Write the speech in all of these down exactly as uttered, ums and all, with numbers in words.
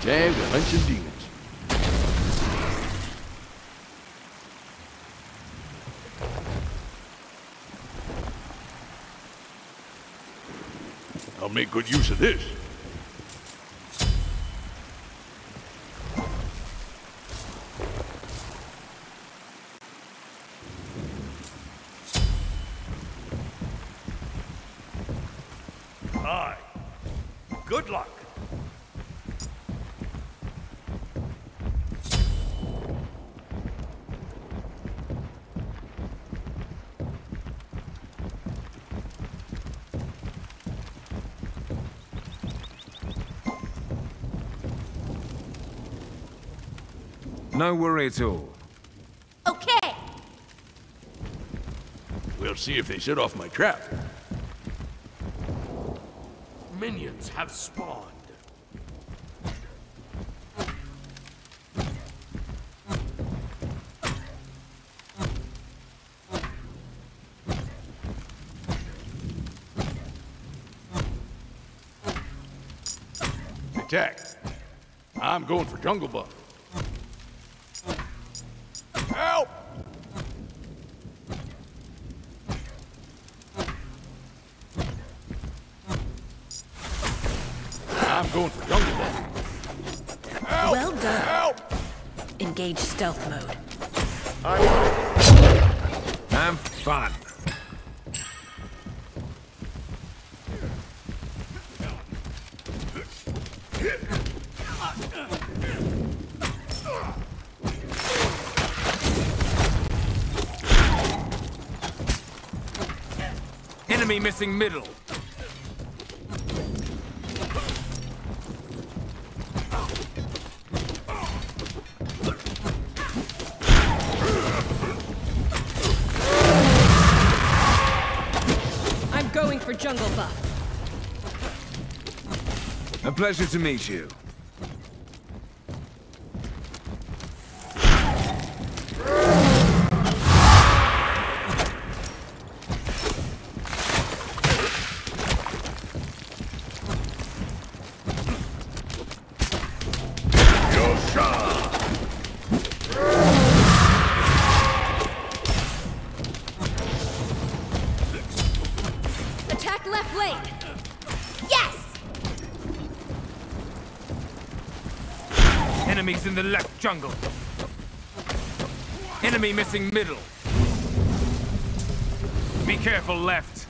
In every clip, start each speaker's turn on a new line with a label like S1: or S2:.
S1: Time to hunt some demons. I'll make good use of this.
S2: Hi. Good luck.
S3: No worry at all.
S4: Okay.
S1: We'll see if they set off my trap.
S2: Minions have spawned.
S1: Attack. I'm going for Jungle Buff. Help! I'm going for Jungle Buff. Help!
S4: Well done.
S1: Help!
S4: Engage stealth mode.
S3: Have fun. Enemy missing middle.
S4: I'm going for jungle buff.
S3: A pleasure to meet you.
S4: Attack left lane. Yes!
S3: Enemies in the left jungle. Enemy missing middle. Be careful left.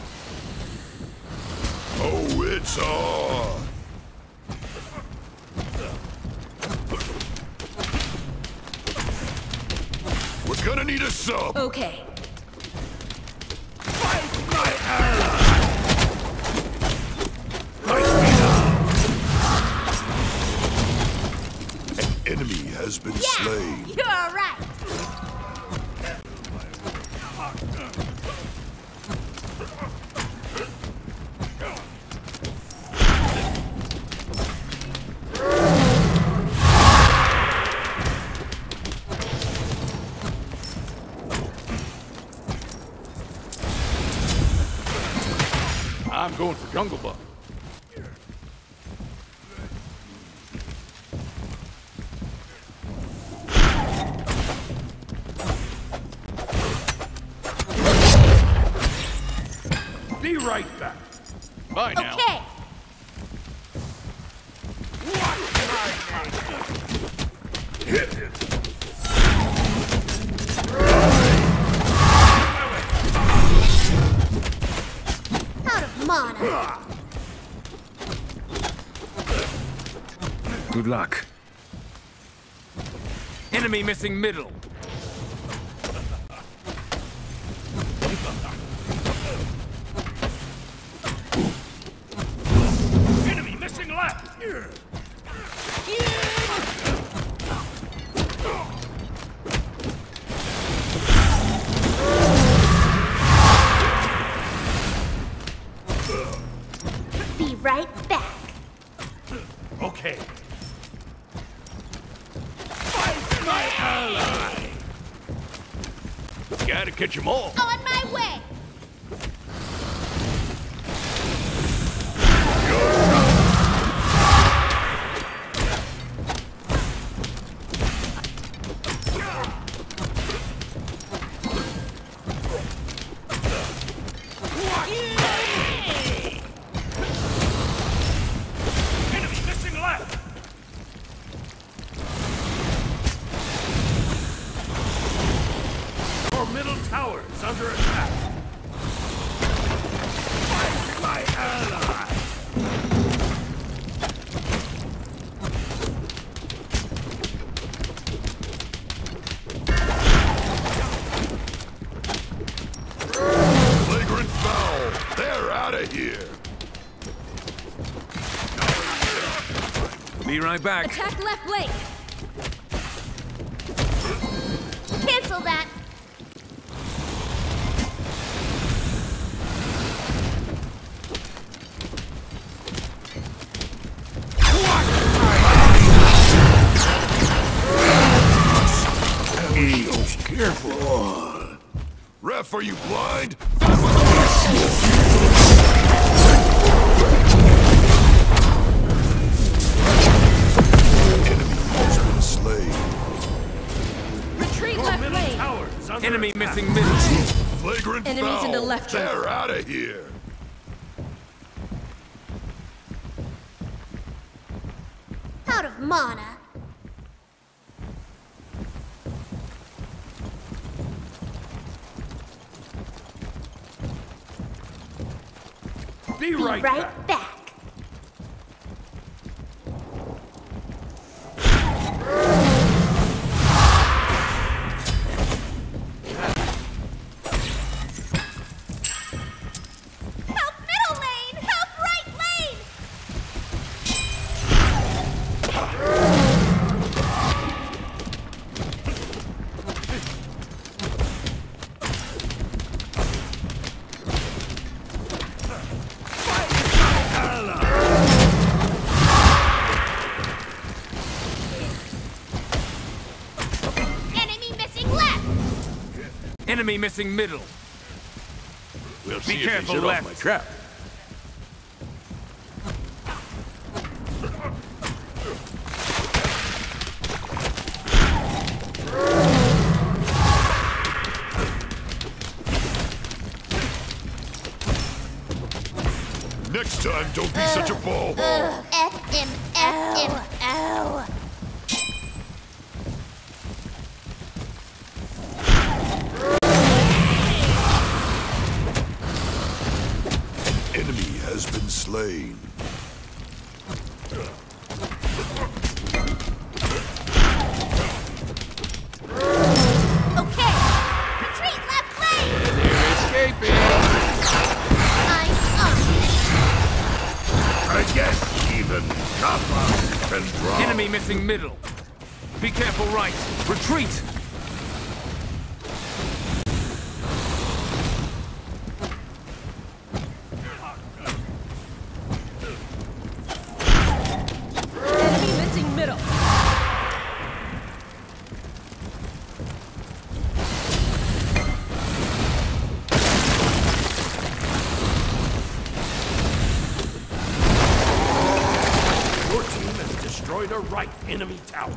S1: Oh, it's on! We're gonna need a sub!
S4: Okay.
S1: Fight my ally! An enemy has been
S4: Yeah!
S1: slain.
S4: You're right.
S1: I'm going for Jungle Buff.
S2: Be right back.
S1: Bye now.
S4: Okay.
S2: Hit it.
S4: Out of mana.
S3: Good luck. Enemy missing middle.
S2: Enemy missing left.
S4: Be right back.
S2: Okay.
S1: Fight my ally! Gotta catch them all.
S4: On my way.
S2: middle tower is under attack. Fight my ally!
S5: Flagrant foul! They're out of here!
S3: Be right back.
S4: Attack left lane. Cancel that.
S5: Careful! Ref, are you blind? Enemy has been slain.
S4: Retreat
S2: Your
S4: left
S2: middle
S4: lane.
S2: tower is under
S3: Enemy
S2: attack.
S3: missing middle.
S5: Flagrant
S4: Enemies
S5: foul!
S4: in the left
S5: They're
S4: jungle.
S5: out of here!
S4: Out of mana.
S2: Be
S4: Be
S2: right,
S4: right
S2: back.
S4: back. Help middle lane! Help right lane! Enemy missing left!
S3: Enemy missing middle.
S1: We'll
S3: Be
S1: see if they
S3: careful
S1: set
S3: left.
S1: off my trap.
S5: Next time, don't be such a ball.
S4: F M F M Ow.
S5: Enemy has been slain.
S4: Okay. Retreat left lane!
S3: They're escaping.
S4: I'm up.
S5: I guess even Kappa can draw.
S3: Enemy missing middle. Be careful right. Retreat.
S4: Enemy missing middle.
S2: Your team has destroyed a right enemy tower.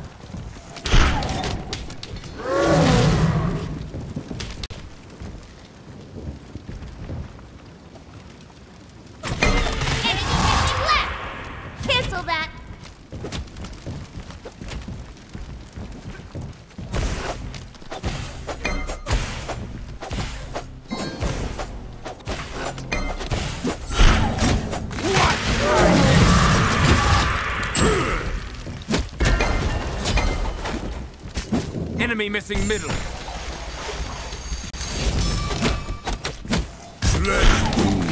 S4: Enemy missing left! Cancel that!
S3: Enemy missing middle.
S5: Let's move.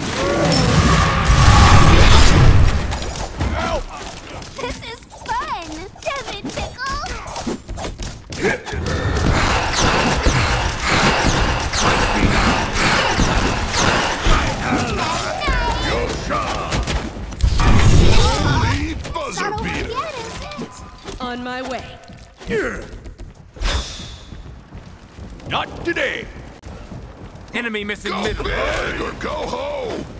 S4: This is fun! Does it tickle?
S5: Your shot. Holy buzzer
S4: Not over
S5: beater.
S4: yet, is it?
S6: On my way.
S1: Not today.
S3: Enemy missing
S5: Go
S3: middle.
S5: big or go home.